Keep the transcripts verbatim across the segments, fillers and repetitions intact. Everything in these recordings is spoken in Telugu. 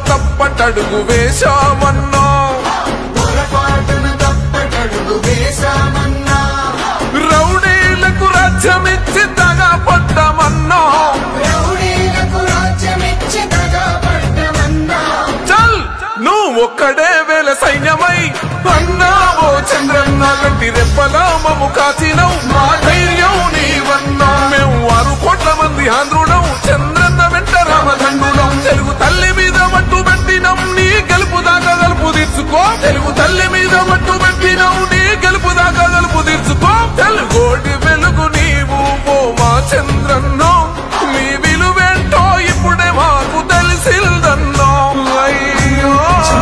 తప్పటడుగు వేశామన్నా రౌడీలకు రాజ్యమిచ్చి దగా పడ్డమన్నా చల్ నువ్వు ఒక్కడే వేల సైన్యమై అన్నావో చంద్రన్న గంటి రెప్పలా మము కాచినవు మా ధైర్యం నీవన్నా మేము ఆరు కోట్ల మంది ఆంధ్రులం చంద్రన్న వెంట రామదండులం తెలుగు తల్లి మీద మట్టు పెట్టినం నీ గెలుపు దాకా గలుపు తీర్చుకో తెలుగు తల్లి మీద మట్టు పెట్టినం నీ గెలుపు దాకా గలుపు తీర్చుకో తెలుగోటి వెలుగు నీవు ఓ మా చంద్రన్నో మీ విలువేంటో ఇప్పుడే మాకు తెలిసిందన్నో అయ్యో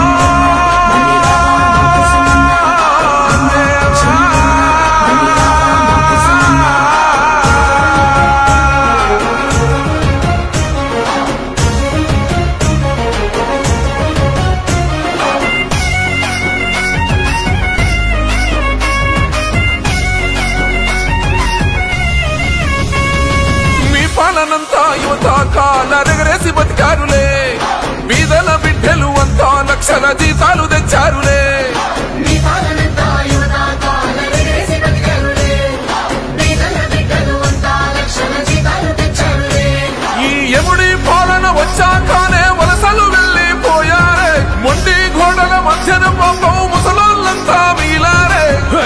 పాలనంతా యువత కాలరెగరేసి బతికారులే బీదల బిడ్డలు అంతా లక్షల జీతాలు తెచ్చారులే ఈ యముడి పాలన వచ్చాకనే వలసలు వెళ్ళిపోయారే మొండి గోడల మధ్యన పాపం ముసలోళ్ళంతా మిగిలారే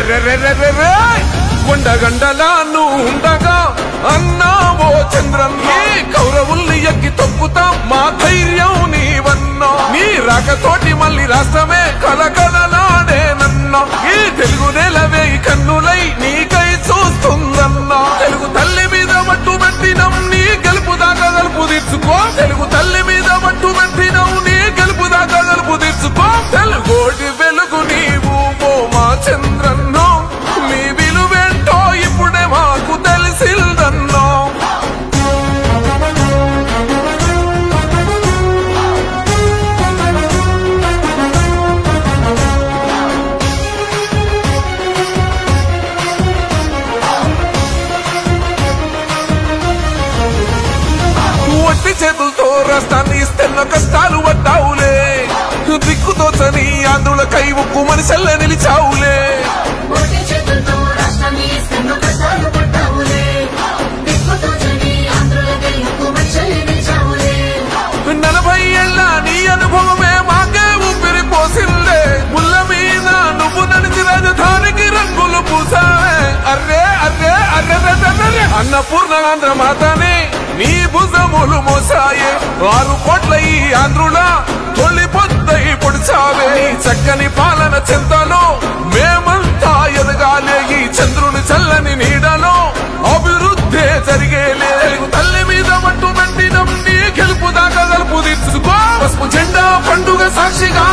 కొండగండలా నువ్వు ఉండగా అన్నావో చంద్రన్న కౌరవుల్ని ఎక్కి తొక్కుతాం మా ధైర్యం నీవన్నా నీ రాకతోటి మళ్ళీ రాష్ట్రమే కలకలలాడేనన్నా ఈ తెలుగు నేలవే కన్నులై నీకై చూస్తుందన్నా తెలుగు తల్లి మీద మట్టు పెట్టినం నీ గెలుపు దాకా గలుపు తీర్చుకో తెలుగు తల్లి మీద మట్టు పెట్టినం నీ గెలుపు దాకా గలుపు తీర్చుకో తెలుగోటి వెలుగు నీవు ఓ మా చంద్రన్నో మీ విలువేంటో ఇప్పుడే మాకు తెలిసిందన్నో ఒట్టి చేతులతో రాష్ట్రాన్ని ఇస్తున్న కష్టాలు పడ్డావులే దిక్కుతో చని ఆంధ్రుల కై ఉక్కు మనిషల్ల నిలిచావులే నలభై ఏళ్ళ నీ అనుభవమే మాకే ఊపిరి పోసిందే ముళ్ళ మీద నువ్వు నడిచి రాజధానికి రంగులు పూసావే అర్రే అర్రే అర్రే అన్నపూర్ణ ఆంధ్ర మాతనే నీ భుజములు మోసాయే ఆరు కోట్ల ఈ ఆంధ్రుల తొలి పొద్దై పొడిచావే చక్కని పాలన చెంతలో మేమంతా ఎదగాలే ఈ చంద్రుని చల్లని నీడలో అభివృద్ధి జరిగేలే తెలుగు తల్లి మీద మట్టు పెట్టినం నీ గెలుపు దాకా గలుపు తీర్చుకో పసుపు జెండా పండుగ సాక్షిగా